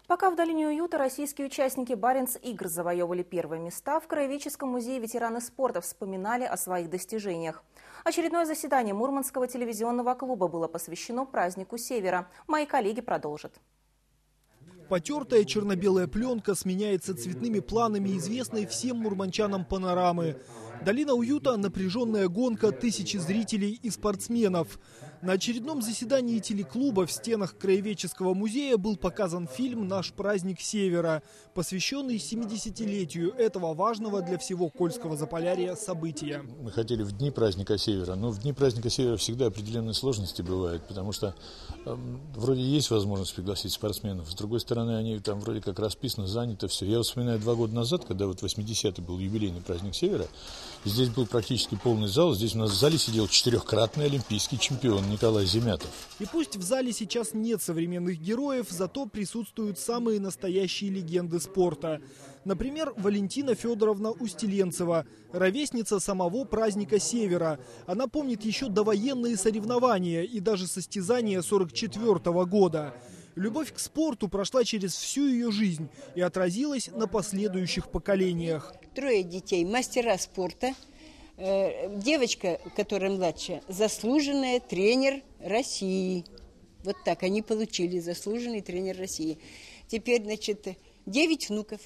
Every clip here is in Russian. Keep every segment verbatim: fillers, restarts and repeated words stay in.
Пока в долине уюта российские участники Баренц-игр завоевывали первые места, в Краеведческом музее ветераны спорта вспоминали о своих достижениях. Очередное заседание Мурманского телевизионного клуба было посвящено празднику Севера. Мои коллеги продолжат. Потертая черно-белая пленка сменяется цветными планами известной всем мурманчанам панорамы. Долина уюта – напряженная гонка тысячи зрителей и спортсменов. На очередном заседании телеклуба в стенах Краеведческого музея был показан фильм «Наш праздник Севера», посвященный семидесятилетию этого важного для всего Кольского Заполярья события. Мы хотели в дни праздника Севера, но в дни праздника Севера всегда определенные сложности бывают, потому что э, вроде есть возможность пригласить спортсменов, с другой стороны они там вроде как расписано, занято все. Я вот вспоминаю два года назад, когда вот восьмидесятый был юбилейный праздник Севера, и здесь был практически полный зал, здесь у нас в зале сидел четырехкратный олимпийский чемпион Николай Земятов. И пусть в зале сейчас нет современных героев, зато присутствуют самые настоящие легенды спорта. Например, Валентина Федоровна Устиленцева, ровесница самого праздника Севера. Она помнит еще довоенные соревнования и даже состязания сорок четвёртого года. Любовь к спорту прошла через всю ее жизнь и отразилась на последующих поколениях. Трое детей, мастера спорта. Девочка, которая младшая, заслуженная тренер России. Вот так они получили, заслуженный тренер России. Теперь, значит, девять внуков.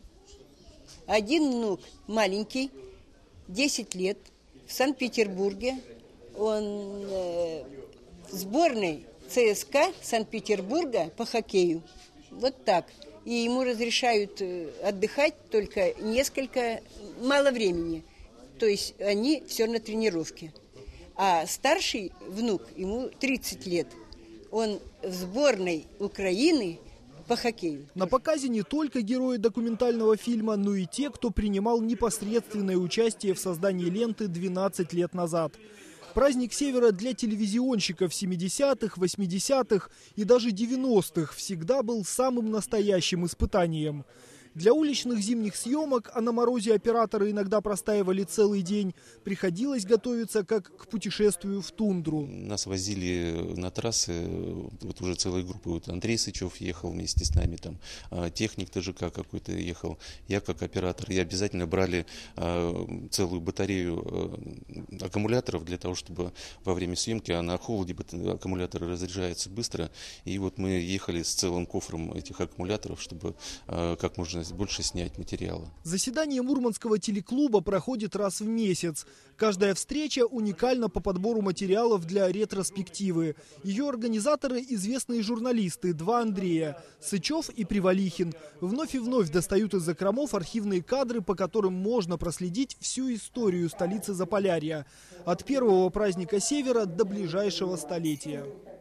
Один внук маленький, десять лет, в Санкт-Петербурге. Он э, в сборной ЦСКА Санкт-Петербурга по хоккею. Вот так. И ему разрешают отдыхать только несколько, мало времени. То есть они все на тренировке. А старший внук, ему тридцать лет, он в сборной Украины по хоккею. На показе не только герои документального фильма, но и те, кто принимал непосредственное участие в создании ленты двенадцать лет назад. Праздник Севера для телевизионщиков семидесятых, восьмидесятых и даже девяностых всегда был самым настоящим испытанием. Для уличных зимних съемок, а на морозе операторы иногда простаивали целый день, приходилось готовиться как к путешествию в тундру. Нас возили на трассы, вот уже целой группы. Вот Андрей Сычев ехал вместе с нами, там техник ТЖК какой-то ехал, я как оператор. И обязательно брали целую батарею аккумуляторов для того, чтобы во время съемки, а на холоде аккумуляторы разряжаются быстро. И вот мы ехали с целым кофром этих аккумуляторов, чтобы как можно больше снять материала. Заседание Мурманского телеклуба проходит раз в месяц. Каждая встреча уникальна по подбору материалов для ретроспективы. Ее организаторы – известные журналисты, два Андрея – Сычев и Привалихин. Вновь и вновь достают из закромов архивные кадры, по которым можно проследить всю историю столицы Заполярья. От первого праздника Севера до ближайшего столетия.